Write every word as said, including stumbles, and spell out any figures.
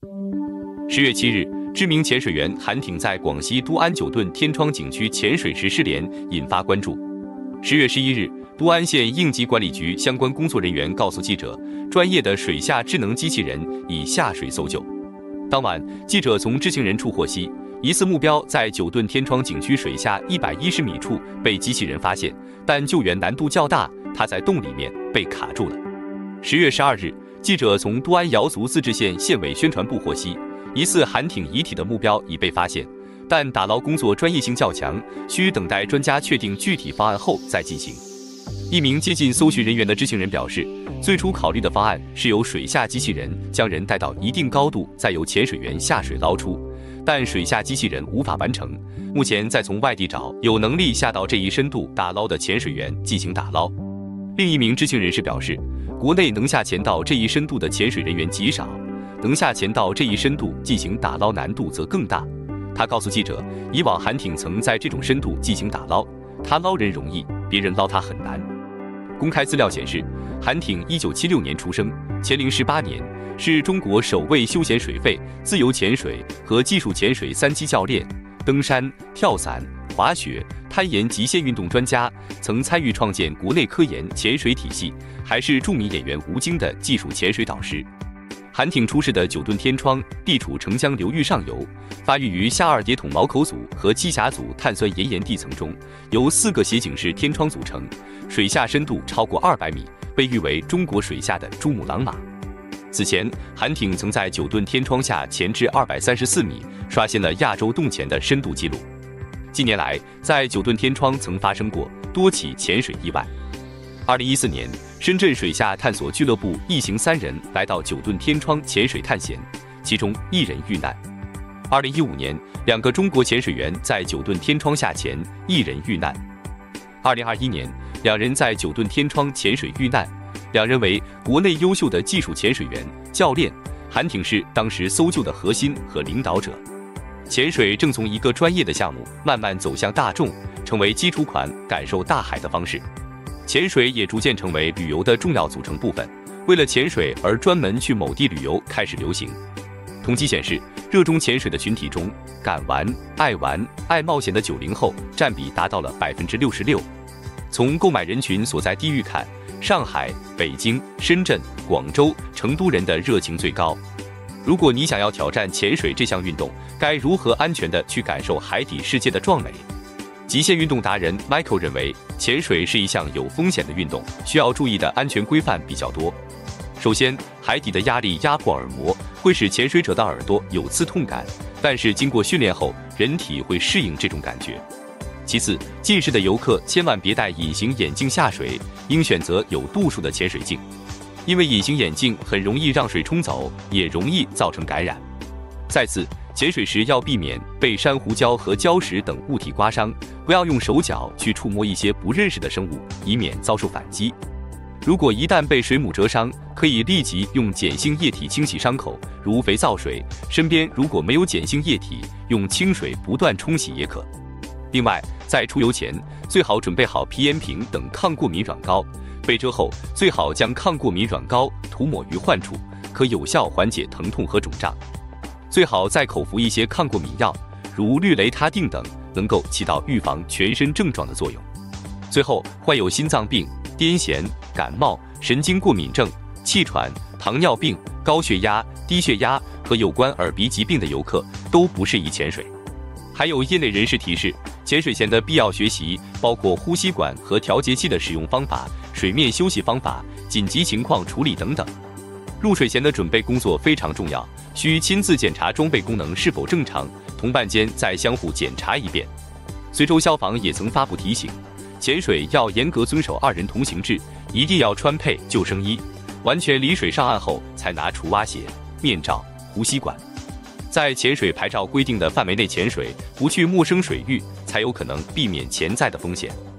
十月七日，知名潜水员韩挺在广西都安九顿天窗景区潜水时失联，引发关注。十月十一日，都安县应急管理局相关工作人员告诉记者，专业的水下智能机器人已下水搜救。当晚，记者从知情人处获悉，疑似目标在九顿天窗景区水下一百一十米处被机器人发现，但救援难度较大，他在洞里面被卡住了。十月十二日，记者从都安瑶族自治县县委宣传部获悉，疑似韩挺遗体的目标已被发现，但打捞工作专业性较强，需等待专家确定具体方案后再进行。一名接近搜寻人员的知情人表示，最初考虑的方案是由水下机器人将人带到一定高度，再由潜水员下水捞出，但水下机器人无法完成，目前在从外地找有能力下到这一深度打捞的潜水员进行打捞。另一名知情人士表示，国内能下潜到这一深度的潜水人员极少，能下潜到这一深度进行打捞难度则更大。他告诉记者，以往韩挺曾在这种深度进行打捞，他捞人容易，别人捞他很难。公开资料显示，韩挺一九七六年出生，乾龄十八年，是中国首位休闲水肺、自由潜水和技术潜水三级教练，登山、跳伞、滑雪、攀岩极限运动专家，曾参与创建国内科研潜水体系，还是著名演员吴京的技术潜水导师。韩挺出世的九顿天窗地处澄江流域上游，发育于下二叠筒毛口组和栖霞组碳酸盐岩地层中，由四个斜井式天窗组成，水下深度超过二百米，被誉为中国水下的珠穆朗玛。此前，韩挺曾在九顿天窗下潜至二百三十四米，刷新了亚洲洞潜的深度纪录。近年来，在九顿天窗曾发生过多起潜水意外。二零一四年，深圳水下探索俱乐部一行三人来到九顿天窗潜水探险，其中一人遇难。二零一五年，两个中国潜水员在九顿天窗下潜，一人遇难。二零二一年，两人在九顿天窗潜水遇难，两人为国内优秀的技术潜水员、教练，韩挺是当时搜救的核心和领导者。潜水正从一个专业的项目慢慢走向大众，成为基础款感受大海的方式。潜水也逐渐成为旅游的重要组成部分，为了潜水而专门去某地旅游开始流行。统计显示，热衷潜水的群体中，敢玩、爱玩、爱冒险的九零后占比达到了百分之六十六。从购买人群所在地域看，上海、北京、深圳、广州、成都人的热情最高。如果你想要挑战潜水这项运动，该如何安全地去感受海底世界的壮美？极限运动达人 Michael 认为，潜水是一项有风险的运动，需要注意的安全规范比较多。首先，海底的压力压迫耳膜，会使潜水者的耳朵有刺痛感，但是经过训练后，人体会适应这种感觉。其次，近视的游客千万别戴隐形眼镜下水，应选择有度数的潜水镜，因为隐形眼镜很容易让水冲走，也容易造成感染。再次，潜水时要避免被珊瑚礁和礁石等物体刮伤，不要用手脚去触摸一些不认识的生物，以免遭受反击。如果一旦被水母蛰伤，可以立即用碱性液体清洗伤口，如肥皂水。身边如果没有碱性液体，用清水不断冲洗也可。另外，在出游前，最好准备好皮炎平等抗过敏软膏，被蛰后最好将抗过敏软膏涂抹于患处，可有效缓解疼痛和肿胀。最好再口服一些抗过敏药，如氯雷他定等，能够起到预防全身症状的作用。最后，患有心脏病、癫痫、感冒、神经过敏症、气喘、糖尿病、高血压、低血压和有关耳鼻疾病的游客都不适宜潜水。还有业内人士提示，潜水前的必要学习包括呼吸管和调节器的使用方法、水面休息方法、紧急情况处理等等。入水前的准备工作非常重要，需亲自检查装备功能是否正常，同伴间再相互检查一遍。随州消防也曾发布提醒，潜水要严格遵守二人同行制，一定要穿配救生衣，完全离水上岸后才拿除蛙鞋、面罩、呼吸管。在潜水牌照规定的范围内潜水，不去陌生水域，才有可能避免潜在的风险。